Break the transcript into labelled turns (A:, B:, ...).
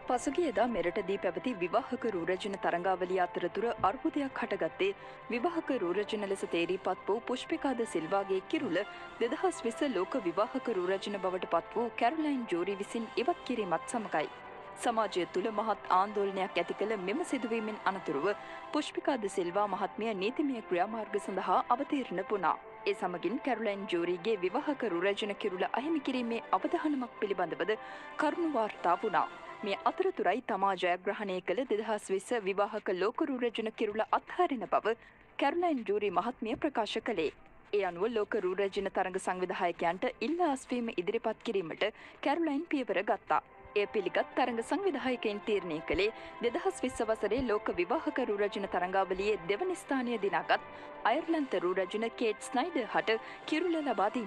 A: පසුගියදා මෙරටදී පැවති විවාහක රූරජන තරංගාවලිය අතරතුර අර්බුදයක් හටගත්තේ විවාහක රූරජන ලෙස තේරීපත් වූ පුෂ්පිකාද සිල්වාගේ කිරුළ 2020 ලෝක විවාහක රූරජන බවට පත් වූ කැරොලයින් ජෝරි විසින් ඉවත් කිරීමත් සමගයි. සමාජය තුළ මහත් ආන්දෝලනයක් ඇති කළ මෙම සිදුවීමෙන් අනතුරුව පුෂ්පිකාද සිල්වා මහත්මිය නීතිමය ක්‍රියාමාර්ග සඳහා අවතීර්ණ වුණා. ඒ සමගින් කැරොලයින් ජෝරිගේ විවාහක රූරජන කිරුළ අහිමි කිරීමේ අවධානමක් පිළිබඳවද කරුණු වාර්තා වුණා. මේ අතරතුරයි තමා ජයග්‍රහණය කළ 2020 විවාහක ලෝක රූරජන කිරුළ අත්හරින බව කැරොලයින් ජෝරි මහත්මිය ප්‍රකාශ කළේ. ඒ අනුව ලෝක රූරජන තරඟ සංවිධායකයන්ට ඉල්ලා අස්වීම ඉදිරිපත් කිරීමට කැරොලයින් පියවර ගත්තා. එය පිළිගත් තරඟ සංවිධායකයින් තීරණය කළේ 2020 වසරේ ලෝක විවාහක රූරජන තරඟාවලියේ දෙවන ස්ථානය දිනාගත් අයර්ලන්ත රූරජන කේට් ස්නයිඩර් හට කිරුළ ලබා දීම